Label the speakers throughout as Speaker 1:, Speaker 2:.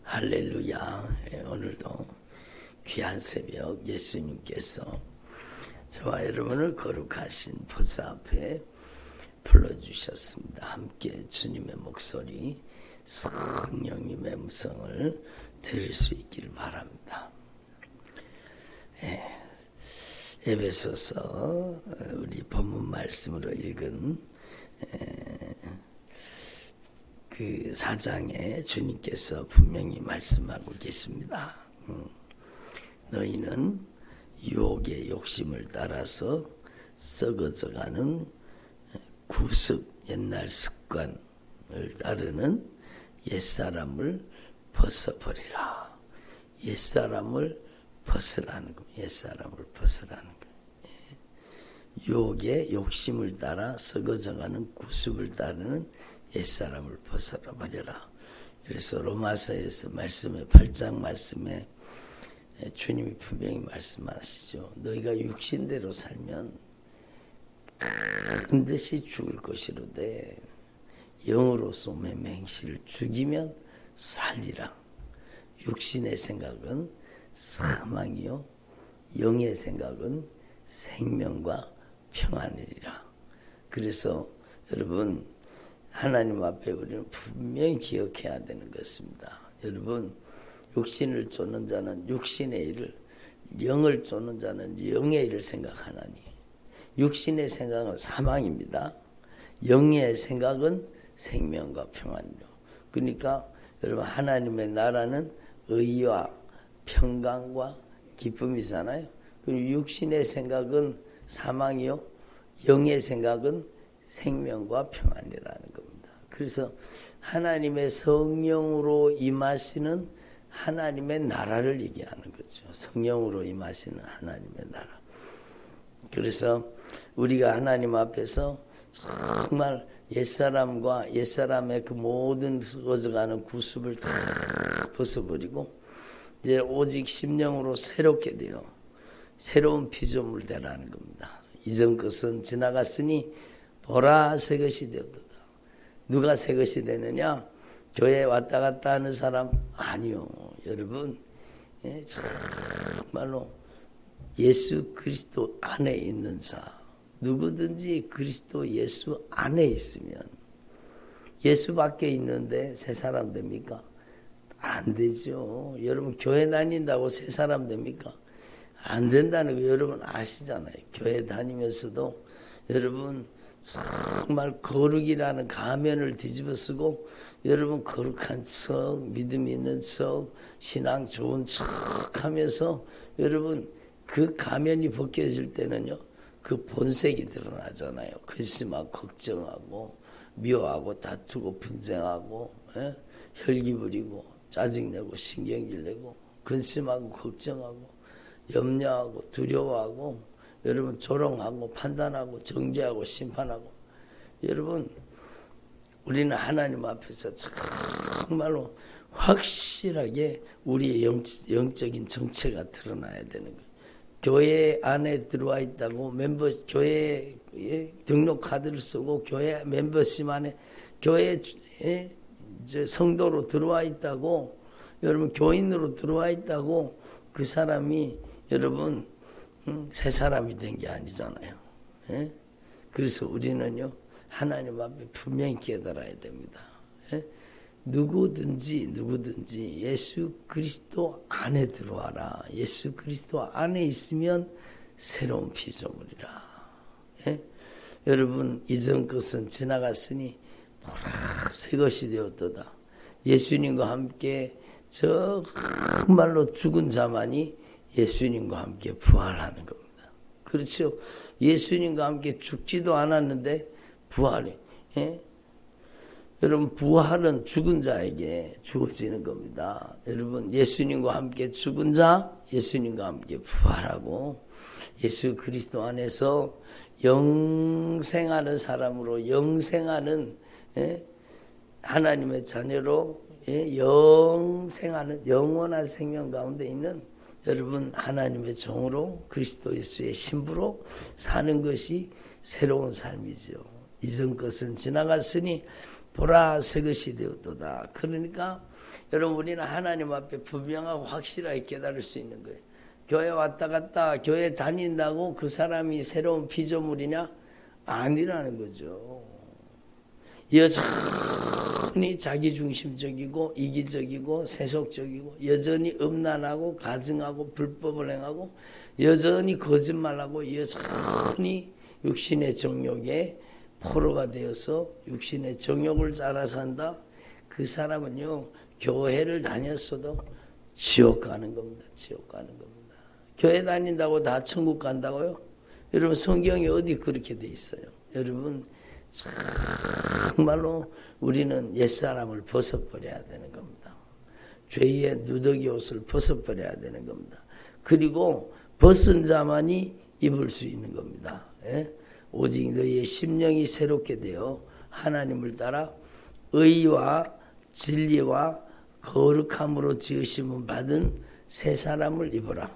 Speaker 1: 할렐루야. 오늘도 귀한 새벽 예수님께서 저와 여러분을 거룩하신 보좌 앞에 불러주셨습니다. 함께 주님의 목소리, 성령님의 음성을 들을 수 있기를 바랍니다. 에베소서 우리 본문 말씀으로 읽은 그 4장에 주님께서 분명히 말씀하고 계십니다. 너희는 유혹의 욕심을 따라서 썩어져가는 구습, 옛날 습관을 따르는 옛사람을 벗어버리라. 옛사람을 벗으라는 겁니다. 옛사람을 벗으라는 거예요. 유혹의 욕심을 따라 썩어져가는 구습을 따르는 옛사람을 벗어버려라. 그래서 로마서에서 말씀에 8장 말씀에 주님이 분명히 말씀하시죠. 너희가 육신대로 살면 반드시 죽을 것이로되 영으로서 맹세를 죽이면 살리라. 육신의 생각은 사망이요 영의 생각은 생명과 평안이리라. 그래서 여러분 하나님 앞에 우리는 분명히 기억해야 되는 것입니다. 여러분 육신을 쫓는 자는 육신의 일을, 영을 쫓는 자는 영의 일을 생각하나니 육신의 생각은 사망입니다. 영의 생각은 생명과 평안이요. 그러니까 여러분 하나님의 나라는 의와 평강과 기쁨이잖아요. 그리고 육신의 생각은 사망이요 영의 생각은 생명과 평안이라는 겁니다. 그래서 하나님의 성령으로 임하시는 하나님의 나라를 얘기하는 거죠. 성령으로 임하시는 하나님의 나라. 그래서 우리가 하나님 앞에서 정말 옛사람과 옛사람의 그 모든 썩어져가는 구습을 다 벗어버리고 이제 오직 심령으로 새롭게 되어 새로운 피조물 되라는 겁니다. 이전 것은 지나갔으니 보라 새 것이 되었도다. 누가 새 것이 되느냐? 교회에 왔다 갔다 하는 사람? 아니요. 여러분 정말로 예수 그리스도 안에 있는 자, 누구든지 그리스도 예수 안에 있으면, 예수 밖에 있는데 새 사람 됩니까? 안 되죠. 여러분 교회 다닌다고 새 사람 됩니까? 안 된다는 거 여러분 아시잖아요. 교회 다니면서도 여러분 정말 거룩이라는 가면을 뒤집어 쓰고 여러분 거룩한 척, 믿음 있는 척, 신앙 좋은 척 하면서 여러분 그 가면이 벗겨질 때는요 그 본색이 드러나잖아요. 근심하고 걱정하고 미워하고 다투고 분쟁하고 혈기 부리고 짜증내고 신경질 내고 근심하고 걱정하고 염려하고 두려워하고 여러분 조롱하고 판단하고 정죄하고 심판하고. 여러분 우리는 하나님 앞에서 정말로 확실하게 우리의 영적인 정체가 드러나야 되는 거예요. 교회 안에 들어와 있다고 교회에 등록 카드를 쓰고 교회 멤버십 안에 교회 이제 성도로 들어와 있다고, 여러분 교인으로 들어와 있다고 그 사람이 여러분 새 사람이 된 게 아니잖아요. 그래서 우리는요 하나님 앞에 분명히 깨달아야 됩니다. 누구든지 예수 그리스도 안에 들어와라. 예수 그리스도 안에 있으면 새로운 피조물이라. 여러분 이전 것은 지나갔으니 보라 새 것이 되었도다. 예수님과 함께 정말로 죽은 자만이 예수님과 함께 부활하는 겁니다. 그렇죠? 예수님과 함께 죽지도 않았는데 부활이. 여러분 부활은 죽은 자에게 주어지는 겁니다. 여러분 예수님과 함께 죽은 자, 예수님과 함께 부활하고 예수 그리스도 안에서 영생하는 사람으로 영생하는 하나님의 자녀로 영생하는 영원한 생명 가운데 있는 여러분 하나님의 종으로 그리스도 예수의 신부로 사는 것이 새로운 삶이죠. 이전 것은 지나갔으니 보라 새 것이 되었도다. 그러니까 여러분 우리는 하나님 앞에 분명하고 확실하게 깨달을 수 있는 거예요. 교회 왔다 갔다 교회 다닌다고 그 사람이 새로운 피조물이냐? 아니라는 거죠. 여전히 자기중심적이고 이기적이고 세속적이고 여전히 음란하고 가증하고 불법을 행하고 여전히 거짓말하고 여전히 육신의 정욕에 포로가 되어서 육신의 정욕을 따라 산다. 그 사람은요 교회를 다녔어도 지옥 가는 겁니다. 지옥 가는 겁니다. 교회 다닌다고 다 천국 간다고요? 여러분 성경에 어디 그렇게 돼 있어요? 여러분 정말로 우리는 옛사람을 벗어버려야 되는 겁니다. 죄의 누더기 옷을 벗어버려야 되는 겁니다. 그리고 벗은 자만이 입을 수 있는 겁니다. 예? 오직 너희의 심령이 새롭게 되어 하나님을 따라 의와 진리와 거룩함으로 지으심을 받은 새 사람을 입어라.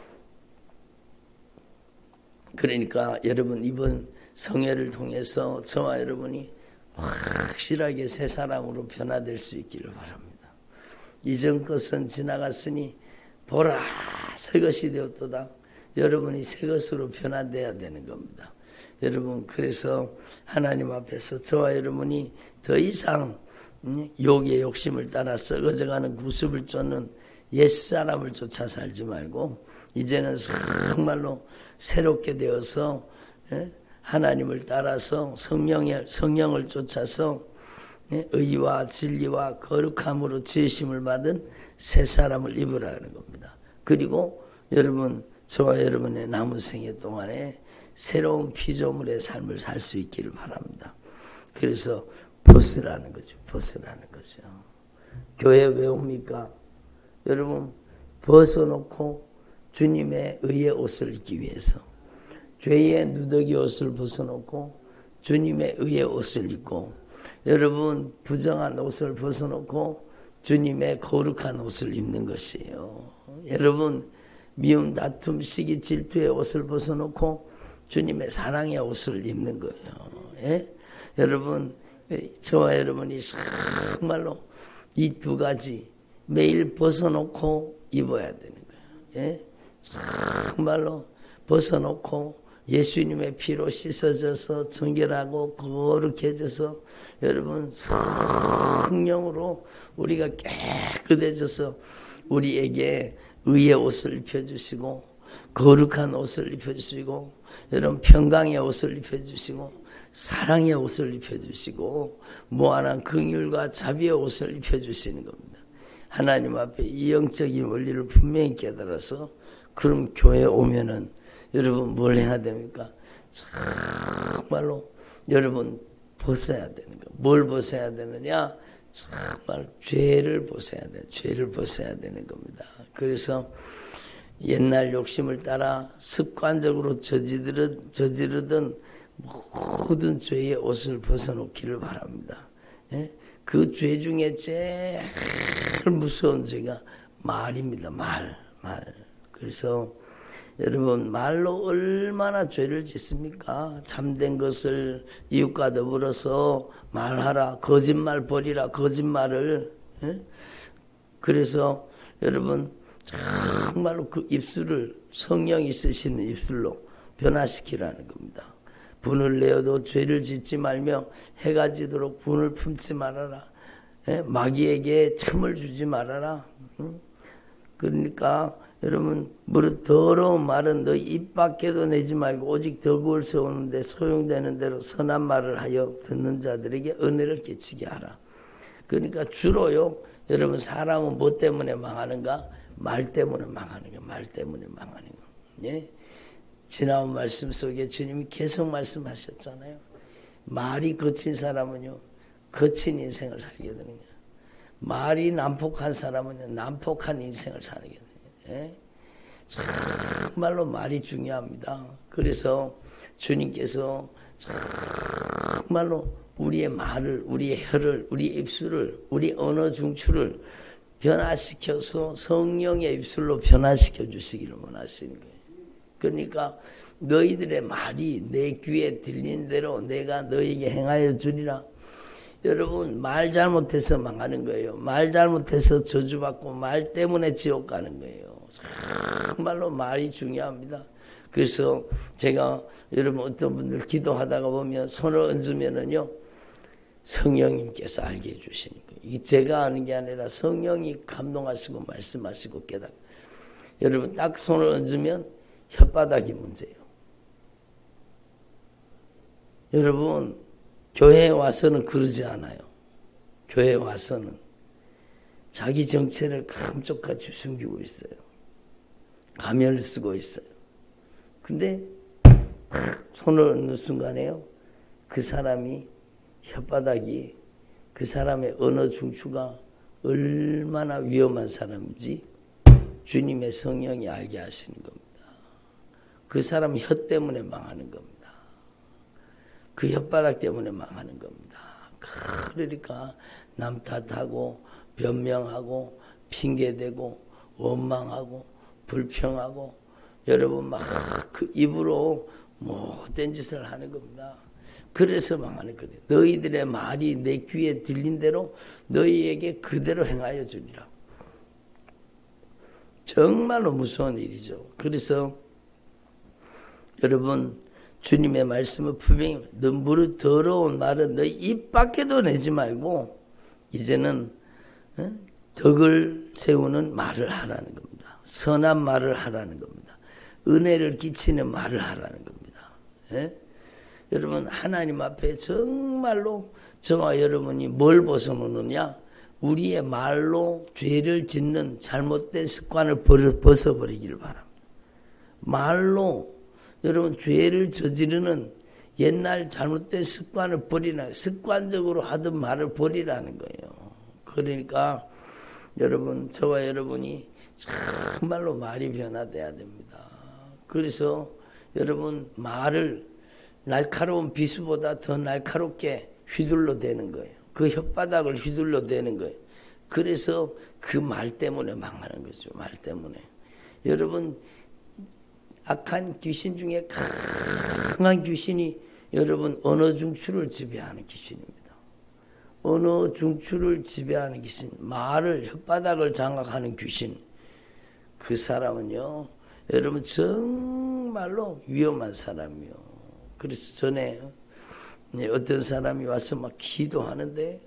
Speaker 1: 그러니까 여러분 이번 성회를 통해서 저와 여러분이 확실하게 새 사람으로 변화될 수 있기를 바랍니다. 이전 것은 지나갔으니 보라 새 것이 되었도다. 여러분이 새 것으로 변화돼야 되는 겁니다. 여러분 그래서 하나님 앞에서 저와 여러분이 더 이상 욕의 욕심을 따라 썩어져가는 구습을 쫓는 옛사람을 쫓아 살지 말고 이제는 정말로 새롭게 되어서 하나님을 따라서 성령을 쫓아서 의와 진리와 거룩함으로 지으심을 받은 새 사람을 입으라는 겁니다. 그리고 여러분 저와 여러분의 남은 생애 동안에 새로운 피조물의 삶을 살 수 있기를 바랍니다. 그래서 벗으라는 거죠. 벗으라는 거죠. 교회 왜 옵니까? 여러분 벗어놓고 주님의 의의 옷을 입기 위해서 죄의 누더기 옷을 벗어놓고 주님의 의의 옷을 입고 여러분 부정한 옷을 벗어놓고 주님의 거룩한 옷을 입는 것이에요. 여러분 미움, 다툼, 시기, 질투의 옷을 벗어놓고 주님의 사랑의 옷을 입는 거예요. 예? 여러분 저와 여러분이 정말로 이 두 가지 매일 벗어놓고 입어야 되는 거예요. 예? 정말로 벗어놓고 예수님의 피로 씻어져서 정결하고 거룩해져서 여러분 성령으로 우리가 깨끗해져서 우리에게 의의 옷을 입혀주시고 거룩한 옷을 입혀주시고 여러분 평강의 옷을 입혀주시고 사랑의 옷을 입혀주시고 무한한 긍휼과 자비의 옷을 입혀주시는 겁니다. 하나님 앞에 이 영적인 원리를 분명히 깨달아서 그럼 교회에 오면은 여러분 뭘 해야 됩니까? 정말로 여러분 벗어야 되는 거. 뭘 벗어야 되느냐? 정말 죄를 벗어야 돼. 죄를 벗어야 되는 겁니다. 그래서 옛날 욕심을 따라 습관적으로 저지르던 모든 죄의 옷을 벗어놓기를 바랍니다. 예? 그 죄 중에 제일 무서운 죄가 말입니다. 말. 그래서 여러분 말로 얼마나 죄를 짓습니까? 참된 것을 이웃과 더불어서 말하라. 거짓말 버리라. 거짓말을. 예? 그래서 여러분 정말로 그 입술을 성령이 쓰시는 입술로 변화시키라는 겁니다. 분을 내어도 죄를 짓지 말며 해가 지도록 분을 품지 말아라. 예? 마귀에게 틈을 주지 말아라. 그러니까 여러분 무릇 더러운 말은 너 입 밖에도 내지 말고 오직 덕을 세우는데 소용되는 대로 선한 말을 하여 듣는 자들에게 은혜를 끼치게 하라. 그러니까 주로요 여러분 사람은 뭐 때문에 망하는가? 말 때문에 망하는 거. 말 때문에 망하는 거. 예? 지나온 말씀 속에 주님이 계속 말씀하셨잖아요. 말이 거친 사람은요 거친 인생을 살게 되는 거예요. 말이 난폭한 사람은 난폭한 인생을 살게 돼요. 예? 정말로 말이 중요합니다. 그래서 주님께서 정말로 우리의 말을, 우리의 혀를, 우리의 입술을, 우리 언어 중추를 변화시켜서 성령의 입술로 변화시켜 주시기를 원하시는 거예요. 그러니까 너희들의 말이 내 귀에 들린 대로 내가 너에게 행하여 주리라. 여러분 말 잘못해서 망하는 거예요. 말 잘못해서 저주받고 말 때문에 지옥 가는 거예요. 정말로 말이 중요합니다. 그래서 제가 여러분 어떤 분들 기도하다가 보면 손을 얹으면은요 성령님께서 알게 해주시는 거예요. 이게 제가 아는 게 아니라 성령이 감동하시고 말씀하시고 깨닫고. 여러분 딱 손을 얹으면 혓바닥이 문제예요. 여러분 교회에 와서는 그러지 않아요. 교회에 와서는 자기 정체를 감쪽같이 숨기고 있어요. 가면을 쓰고 있어요. 근데 탁 손을 얹는 순간에요. 그 사람이 혓바닥이 그 사람의 언어 중추가 얼마나 위험한 사람인지 주님의 성령이 알게 하시는 겁니다. 그 사람 혀 때문에 망하는 겁니다. 그 혓바닥 때문에 망하는 겁니다. 그러니까 남 탓하고 변명하고 핑계대고 원망하고 불평하고 여러분 막 그 입으로 못된 짓을 하는 겁니다. 그래서 망하는 거예요. 너희들의 말이 내 귀에 들린 대로 너희에게 그대로 행하여 주리라. 정말로 무서운 일이죠. 그래서 여러분 주님의 말씀을 분명히 너 무릇 더러운 말은 너희 입 밖에도 내지 말고 이제는 덕을 세우는 말을 하라는 겁니다. 선한 말을 하라는 겁니다. 은혜를 끼치는 말을 하라는 겁니다. 예? 여러분 하나님 앞에 정말로 저와 여러분이 뭘 벗어놓느냐? 우리의 말로 죄를 짓는 잘못된 습관을 벗어버리기를 바랍니다. 말로 여러분 죄를 저지르는 옛날 잘못된 습관을 버리라. 습관적으로 하던 말을 버리라는 거예요. 그러니까 여러분 저와 여러분이 정말로 말이 변화돼야 됩니다. 그래서 여러분 말을 날카로운 비수보다 더 날카롭게 휘둘러 대는 거예요. 그 혓바닥을 휘둘러 대는 거예요. 그래서 그 말 때문에 망하는 거죠. 말 때문에. 여러분 악한 귀신 중에 강한 귀신이 여러분 언어 중추를 지배하는 귀신입니다. 언어 중추를 지배하는 귀신, 말을 혓바닥을 장악하는 귀신. 그 사람은요 여러분 정말로 위험한 사람이요. 그래서 전에 어떤 사람이 와서 막 기도하는데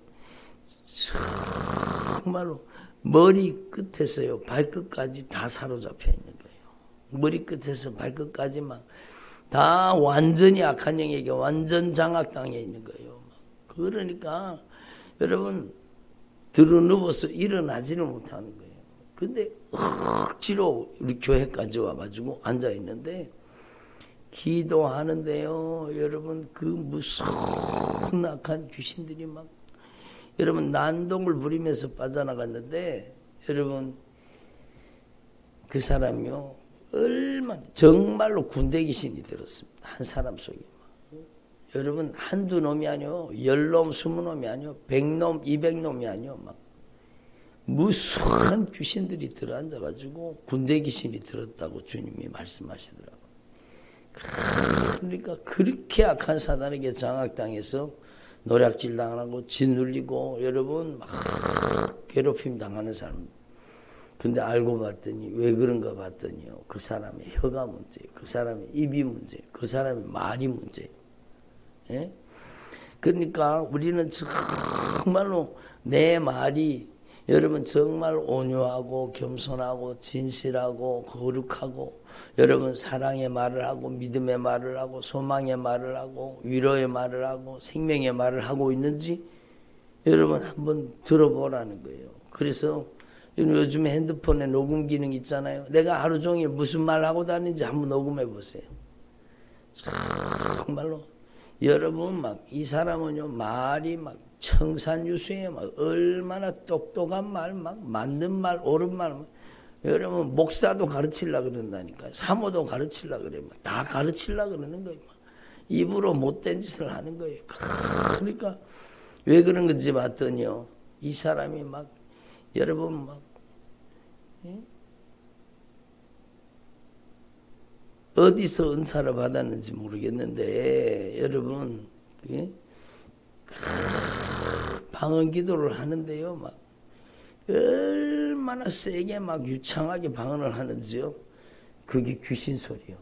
Speaker 1: 정말로 머리 끝에서요 발끝까지 다 사로잡혀 있는 거예요. 머리 끝에서 발끝까지 막 다 완전히 악한 영에게 완전 장악당해 있는 거예요. 그러니까 여러분 들어누워서 일어나지는 못하는 거예요. 근데 억지로 우리 교회까지 와가지고 앉아있는데 기도하는데요. 여러분 그 무서운 악한 귀신들이 막 여러분 난동을 부리면서 빠져나갔는데 여러분 그 사람이요. 얼마나 정말로 군대 귀신이 들었습니다. 한 사람 속에. 여러분 한두 놈이 아니요. 10놈 20놈이 아니요. 100놈 200놈이 아니요. 막 무수한 귀신들이 들어앉아가지고 군대 귀신이 들었다고 주님이 말씀하시더라고요. 그러니까 그렇게 악한 사단에게 장악당해서 노략질 당하고 짓눌리고 여러분 막 괴롭힘 당하는 사람. 근데 알고 봤더니 왜 그런가 봤더니요. 그 사람의 혀가 문제예요. 그 사람의 입이 문제예요. 그 사람의 말이 문제예요. 예? 그러니까 우리는 정말로 내 말이 여러분 정말 온유하고 겸손하고 진실하고 거룩하고 여러분 사랑의 말을 하고 믿음의 말을 하고 소망의 말을 하고 위로의 말을 하고 생명의 말을 하고 있는지 여러분 한번 들어보라는 거예요. 그래서 요즘에 핸드폰에 녹음 기능 있잖아요. 내가 하루 종일 무슨 말 하고 다니는지 한번 녹음해 보세요. 정말로 여러분 막 이 사람은요 말이 막 청산유수에 막 얼마나 똑똑한 말, 막 맞는 말, 옳은 말. 여러분 목사도 가르치려고 그런다니까요. 사모도 가르치려고 그래요. 다 가르치려고 그러는 거예요. 입으로 못된 짓을 하는 거예요. 그러니까 왜 그런 건지 봤더니요. 이 사람이 막 여러분 막 어디서 은사를 받았는지 모르겠는데 여러분 방언 기도를 하는데요. 막 얼마나 세게 막 유창하게 방언을 하는지요. 그게 귀신 소리요.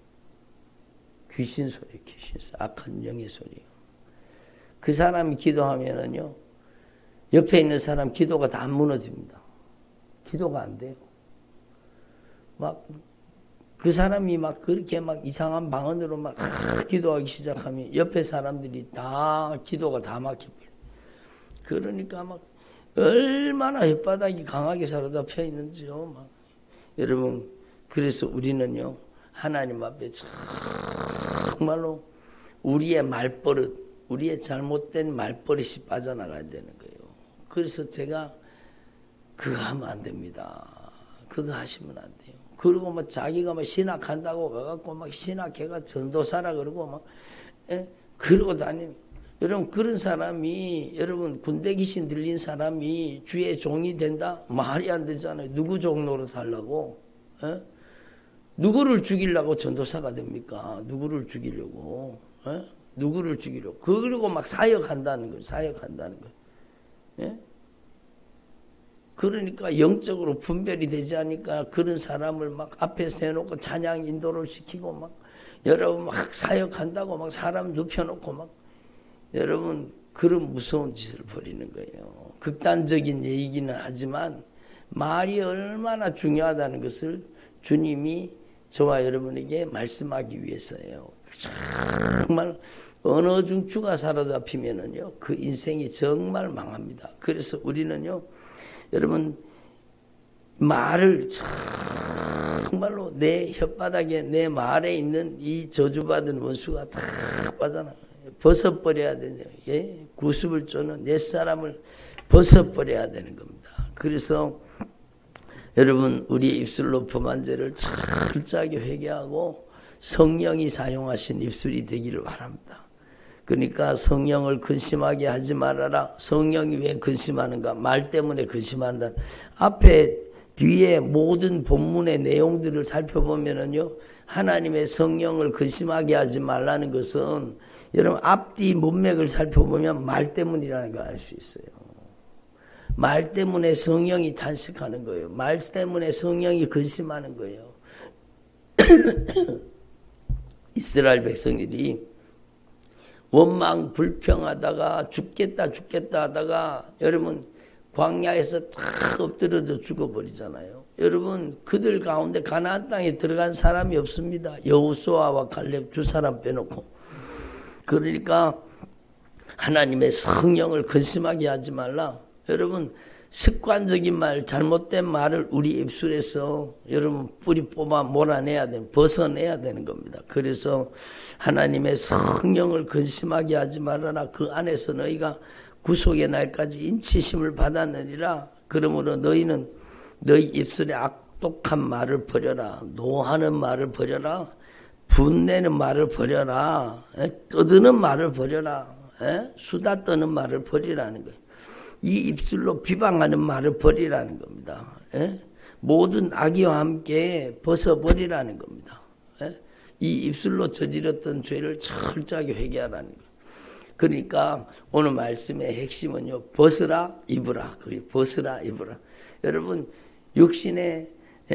Speaker 1: 귀신 소리, 귀신 소리, 악한 영의 소리요. 그 사람이 기도하면은요, 옆에 있는 사람 기도가 다 무너집니다. 기도가 안 돼요. 막 그 사람이 막 그렇게 막 이상한 방언으로 막 기도하기 시작하면 옆에 사람들이 다 기도가 다 막혀버려요. 그러니까 막 얼마나 혓바닥이 강하게 사로잡혀 있는지요. 막 여러분, 그래서 우리는요, 하나님 앞에 정말로 우리의 말버릇, 우리의 잘못된 말버릇이 빠져나가야 되는 거예요. 그래서 제가 그거 하면 안 됩니다. 그거 하시면 안 돼요. 그리고 막 자기가 막 신학한다고 가갖고 막 신학회가 전도사라 그러고 막, 그러고 다니는. 여러분, 그런 사람이, 여러분, 군대 귀신 들린 사람이 주의 종이 된다? 말이 안 되잖아요. 누구 종로로 살라고? 누구를 죽이려고 전도사가 됩니까? 누구를 죽이려고? 누구를 죽이려고? 그리고 막 사역한다는 거예요. 사역한다는 거예요. 그러니까 영적으로 분별이 되지 않으니까 그런 사람을 막 앞에 세워놓고 찬양 인도를 시키고 막 여러분 막 사역한다고 막 사람 눕혀놓고 막 여러분 그런 무서운 짓을 벌이는 거예요. 극단적인 얘기는 하지만 말이 얼마나 중요하다는 것을 주님이 저와 여러분에게 말씀하기 위해서예요. 정말 언어 중추가 사로잡히면은요 그 인생이 정말 망합니다. 그래서 우리는요 여러분 말을 정말로 내 혓바닥에 내 말에 있는 이 저주받은 원수가 다 빠져나가요. 벗어버려야 되냐. 예? 구습을 쫓는 옛사람을 벗어버려야 되는 겁니다. 그래서 여러분 우리의 입술로 범한 죄를 철저하게 회개하고 성령이 사용하신 입술이 되기를 바랍니다. 그러니까 성령을 근심하게 하지 말아라. 성령이 왜 근심하는가? 말 때문에 근심한다. 앞에 뒤에 모든 본문의 내용들을 살펴보면은요, 하나님의 성령을 근심하게 하지 말라는 것은 여러분 앞뒤 문맥을 살펴보면 말 때문이라는 걸 알 수 있어요. 말 때문에 성령이 탄식하는 거예요. 말 때문에 성령이 근심하는 거예요. 이스라엘 백성들이 원망 불평하다가 죽겠다 하다가 여러분 광야에서 탁 엎드려져 죽어버리잖아요. 여러분 그들 가운데 가나안 땅에 들어간 사람이 없습니다. 여호수아와 갈렙 두 사람 빼놓고. 그러니까 하나님의 성령을 근심하게 하지 말라. 여러분 습관적인 말, 잘못된 말을 우리 입술에서 여러분 뿌리 뽑아 몰아내야 돼, 벗어내야 되는 겁니다. 그래서 하나님의 성령을 근심하게 하지 말아라. 그 안에서 너희가 구속의 날까지 인치심을 받았느니라. 그러므로 너희는 너희 입술에 악독한 말을 버려라. 노하는 말을 버려라. 분내는 말을 버려라. 떠드는 말을 버려라. 수다 떠는 말을 버리라는 거예요. 이 입술로 비방하는 말을 버리라는 겁니다. 모든 악의와 함께 벗어버리라는 겁니다. 이 입술로 저질렀던 죄를 철저하게 회개하라는 거예요. 그러니까 오늘 말씀의 핵심은요. 벗으라 입으라. 그게 벗으라 입으라. 여러분 육신의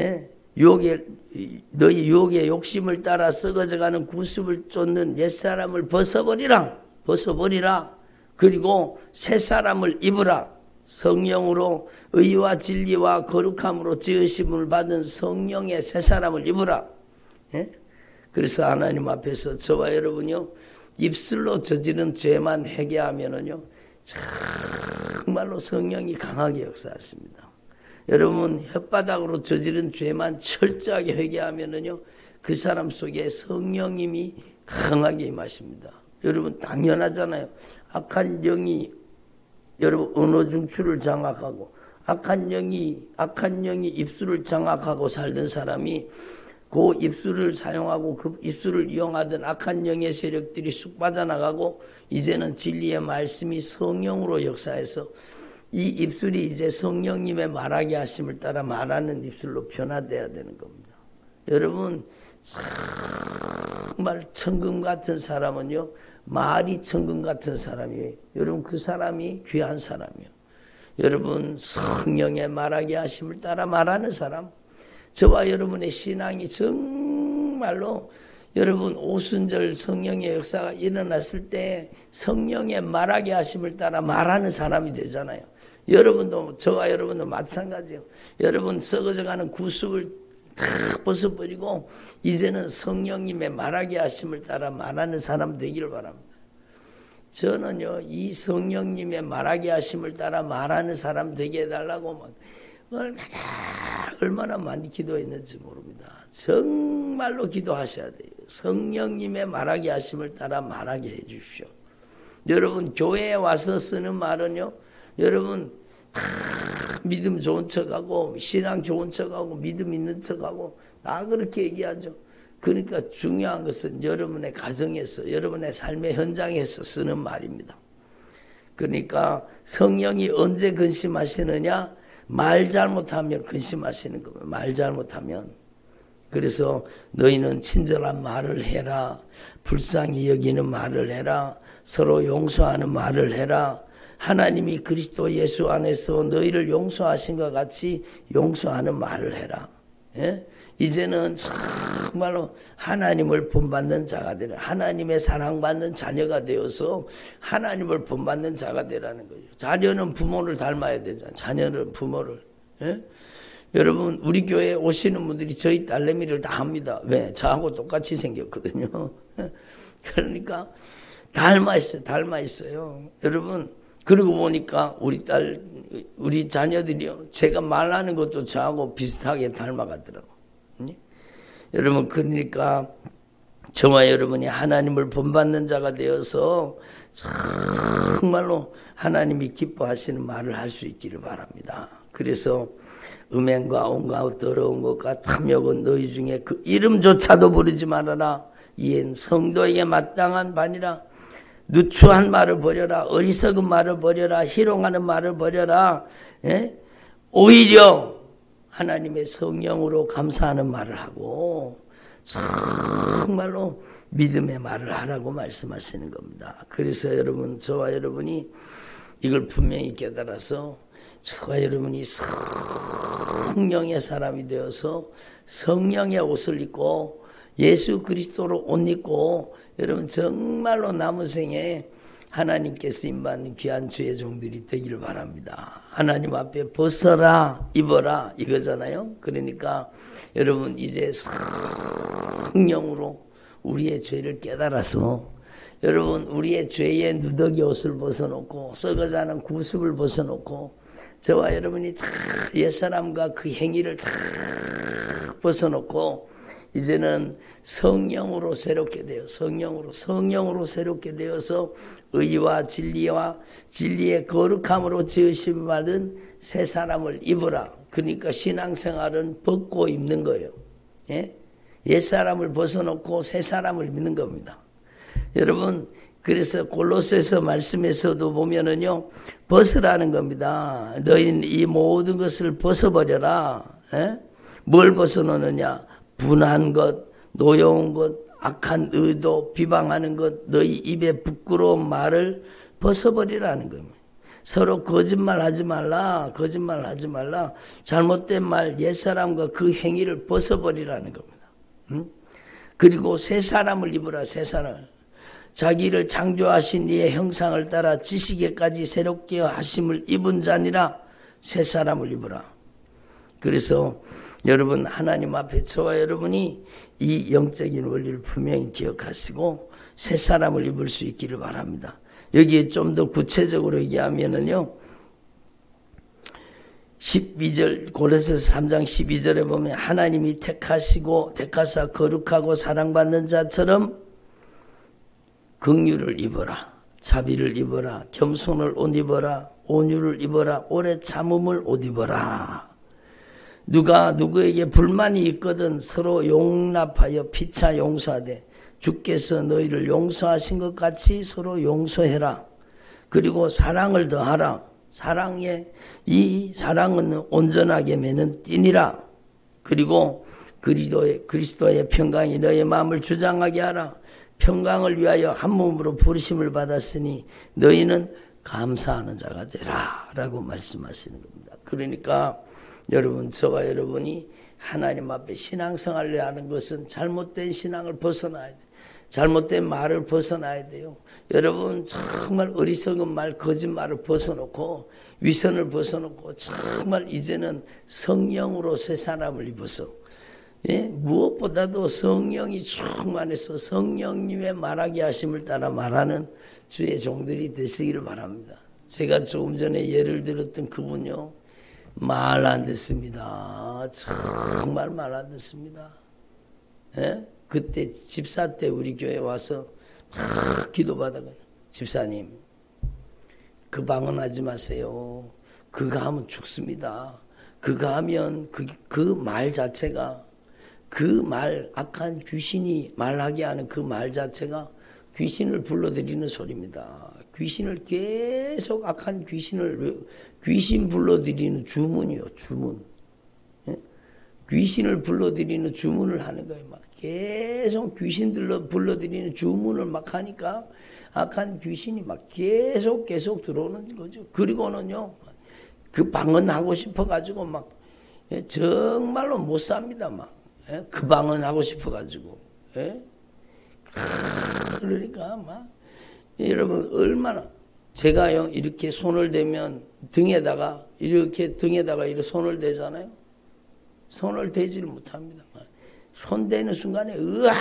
Speaker 1: 너희 유혹의 욕심을 따라 썩어져가는 구습을 쫓는 옛사람을 벗어버리라. 벗어버리라. 그리고 새 사람을 입으라. 성령으로 의와 진리와 거룩함으로 지으심을 받은 성령의 새 사람을 입으라. 그래서 하나님 앞에서 저와 여러분요 입술로 저지른 죄만 회개하면은요 정말로 성령이 강하게 역사하십니다. 여러분 혓바닥으로 저지른 죄만 철저하게 회개하면은요 그 사람 속에 성령님이 강하게 임하십니다. 여러분 당연하잖아요. 악한 영이 여러분 언어 중추를 장악하고 악한 영이 입술을 장악하고 살던 사람이 그 입술을 사용하고 그 입술을 이용하던 악한 영의 세력들이 쑥 빠져나가고 이제는 진리의 말씀이 성령으로 역사해서 이 입술이 이제 성령님의 말하게 하심을 따라 말하는 입술로 변화돼야 되는 겁니다. 여러분 정말 천금 같은 사람은요 말이 천금 같은 사람이에요. 여러분 그 사람이 귀한 사람이에요. 여러분 성령의 말하게 하심을 따라 말하는 사람, 저와 여러분의 신앙이 정말로 여러분 오순절 성령의 역사가 일어났을 때 성령의 말하게 하심을 따라 말하는 사람이 되잖아요. 여러분도 저와 여러분도 마찬가지예요. 여러분 썩어져가는 구습을 다 벗어버리고 이제는 성령님의 말하게 하심을 따라 말하는 사람 되기를 바랍니다. 저는요 이 성령님의 말하게 하심을 따라 말하는 사람 되게 해달라고 막 얼마나 많이 기도했는지 모릅니다. 정말로 기도하셔야 돼요. 성령님의 말하게 하심을 따라 말하게 해 주십시오. 여러분 교회에 와서 쓰는 말은요, 여러분 다 믿음 좋은 척하고 신앙 좋은 척하고 믿음 있는 척하고 다 그렇게 얘기하죠. 그러니까 중요한 것은 여러분의 가정에서 여러분의 삶의 현장에서 쓰는 말입니다. 그러니까 성령이 언제 근심하시느냐? 말 잘못하면 근심하시는 겁니다. 말 잘못하면. 그래서 너희는 친절한 말을 해라. 불쌍히 여기는 말을 해라. 서로 용서하는 말을 해라. 하나님이 그리스도 예수 안에서 너희를 용서하신 것 같이 용서하는 말을 해라. 예? 이제는 정말로 하나님을 본받는 자가 되라. 하나님의 사랑받는 자녀가 되어서 하나님을 본받는 자가 되라는 거죠. 자녀는 부모를 닮아야 되잖아요. 자녀는 부모를. 예? 여러분 우리 교회에 오시는 분들이 저희 딸내미를 다 합니다. 왜? 저하고 똑같이 생겼거든요. 그러니까 닮아 있어요. 여러분 그러고 보니까 우리 자녀들이요, 제가 말하는 것도 저하고 비슷하게 닮아가더라고. 여러분 그러니까 저와 여러분이 하나님을 본받는 자가 되어서 정말로 하나님이 기뻐하시는 말을 할 수 있기를 바랍니다. 그래서 음행과 온갖 더러운 것과 탐욕은 너희 중에 그 이름조차도 부르지 말아라. 이엔 성도에게 마땅한 반이라. 누추한 말을 버려라. 어리석은 말을 버려라. 희롱하는 말을 버려라. 예? 오히려 하나님의 성령으로 감사하는 말을 하고 정말로 믿음의 말을 하라고 말씀하시는 겁니다. 그래서 여러분 저와 여러분이 이걸 분명히 깨달아서 저와 여러분이 성령의 사람이 되어서 성령의 옷을 입고 예수 그리스도로 옷 입고 여러분 정말로 남은 생에 하나님께서 임받는 귀한 주의 종들이 되기를 바랍니다. 하나님 앞에 벗어라 입어라 이거잖아요. 그러니까 여러분 이제 성령으로 우리의 죄를 깨달아서 여러분 우리의 죄의 누더기 옷을 벗어놓고 썩어가는 구습을 벗어놓고 저와 여러분이 다 옛사람과 그 행위를 다 벗어놓고 이제는 성령으로 새롭게 되어 성령으로 새롭게 되어서 의와 진리의 거룩함으로 지으심 받은 새 사람을 입으라. 그러니까 신앙생활은 벗고 입는 거예요. 예? 옛사람을 벗어놓고 새 사람을 입는 겁니다. 여러분 그래서 골로새서 말씀에서도 보면은요 벗으라는 겁니다. 너희는 이 모든 것을 벗어버려라. 예? 뭘 벗어놓느냐? 분한 것, 노여운 것, 악한 의도, 비방하는 것, 너희 입에 부끄러운 말을 벗어버리라는 겁니다. 서로 거짓말하지 말라. 잘못된 말, 옛사람과 그 행위를 벗어버리라는 겁니다. 그리고 새 사람을 입으라. 새 사람. 자기를 창조하신 이의 형상을 따라 지식에까지 새롭게 하심을 입은 자니라. 새 사람을 입으라. 그래서 여러분 하나님 앞에 저와 여러분이 이 영적인 원리를 분명히 기억하시고 새 사람을 입을 수 있기를 바랍니다. 여기에 좀 더 구체적으로 얘기하면은요 12절 골로새서 3장 12절에 보면 하나님이 택하사 거룩하고 사랑받는 자처럼 긍휼을 입어라. 자비를 입어라. 겸손을 옷 입어라. 온유를 입어라. 오래 참음을 옷 입어라. 누가 누구에게 불만이 있거든 서로 용납하여 피차 용서하되 주께서 너희를 용서하신 것 같이 서로 용서해라. 그리고 사랑을 더하라. 이 사랑은 온전하게 매는 띠니라. 그리고 그리스도의 평강이 너의 마음을 주장하게 하라. 평강을 위하여 한 몸으로 부르심을 받았으니 너희는 감사하는 자가 되라 라고 말씀하시는 겁니다. 그러니까 여러분, 저와 여러분이 하나님 앞에 신앙생활을 하는 것은 잘못된 신앙을 벗어나야 돼요. 잘못된 말을 벗어나야 돼요. 여러분, 정말 어리석은 말, 거짓말을 벗어놓고 위선을 벗어놓고 정말 이제는 성령으로 새 사람을 입어서, 무엇보다도 성령이 충만해서 성령님의 말하게 하심을 따라 말하는 주의 종들이 되시기를 바랍니다. 제가 조금 전에 예를 들었던 그분요, 말 안 듣습니다. 정말 말 안 듣습니다. 그때 집사 때 우리 교회 와서 막 기도받아가요. 집사님, 그 방언하지 마세요. 그거 하면 죽습니다. 그거 하면 그 말 자체가, 그 말, 악한 귀신이 말하게 하는 그 말 자체가 귀신을 불러들이는 소리입니다. 귀신을 계속, 악한 귀신 불러들이는 주문이요, 주문. 귀신을 불러들이는 주문을 하는 거예요. 막 계속 귀신들로 불러들이는 주문을 막 하니까 악한 귀신이 막 계속 들어오는 거죠. 그리고는요, 그 방언하고 싶어가지고 막 정말로 못 삽니다. 막 그 방언하고 싶어가지고. 그러니까 막 여러분, 얼마나 제가요 이렇게 손을 대면 등에다가 이렇게 손을 대잖아요. 손을 대지를 못합니다. 손 대는 순간에 으악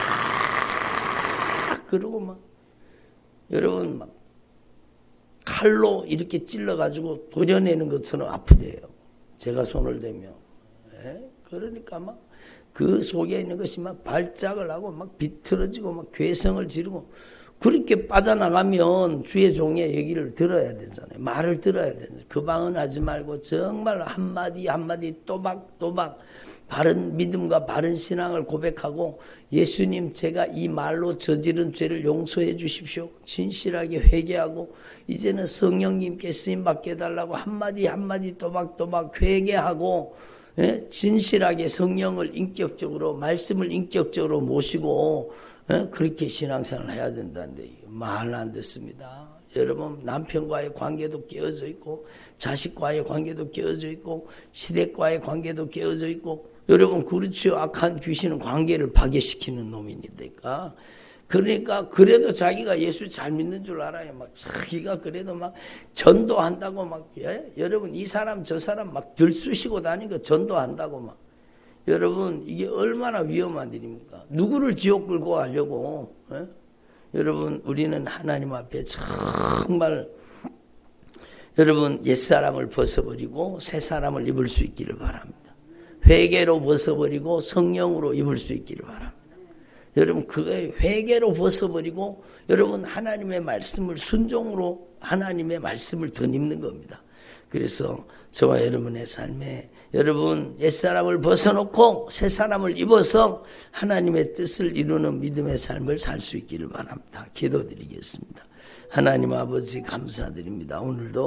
Speaker 1: 그러고 막 여러분 막 칼로 이렇게 찔러가지고 도려내는 것처럼 아프대요. 제가 손을 대면. 그러니까 막 그 속에 있는 것이 막 발작을 하고 막 비틀어지고 막 괴성을 지르고, 그렇게 빠져나가면 주의 종의 얘기를 들어야 되잖아요. 말을 들어야 되잖아요. 그 방언 하지 말고 정말 한마디 한마디 또박또박 바른 믿음과 바른 신앙을 고백하고, 예수님, 제가 이 말로 저지른 죄를 용서해 주십시오. 진실하게 회개하고 이제는 성령님께 쓰임받게 해달라고 한마디 한마디 또박또박 회개하고, 진실하게 성령을 인격적으로, 말씀을 인격적으로 모시고 그렇게 신앙생활을 해야 된다는데 말 안 듣습니다. 여러분, 남편과의 관계도 깨어져 있고, 자식과의 관계도 깨어져 있고, 시댁과의 관계도 깨어져 있고, 여러분, 그렇죠. 악한 귀신은 관계를 파괴시키는 놈이니까. 그러니까 그래도 자기가 예수 잘 믿는 줄 알아요. 막 자기가 그래도 막 전도한다고 막, 여러분, 이 사람 저 사람 막 들쑤시고 다니고 전도한다고 막. 여러분, 이게 얼마나 위험한 일입니까? 누구를 지옥 끌고 가려고. 여러분, 우리는 하나님 앞에 정말 여러분, 옛사람을 벗어버리고 새 사람을 입을 수 있기를 바랍니다. 회개로 벗어버리고 성령으로 입을 수 있기를 바랍니다. 여러분, 그거에 회개로 벗어버리고 여러분, 하나님의 말씀을 순종으로 하나님의 말씀을 덧입는 겁니다. 그래서 저와 여러분의 삶에 여러분, 옛사람을 벗어놓고 새 사람을 입어서 하나님의 뜻을 이루는 믿음의 삶을 살 수 있기를 바랍니다. 기도드리겠습니다. 하나님 아버지, 감사드립니다. 오늘도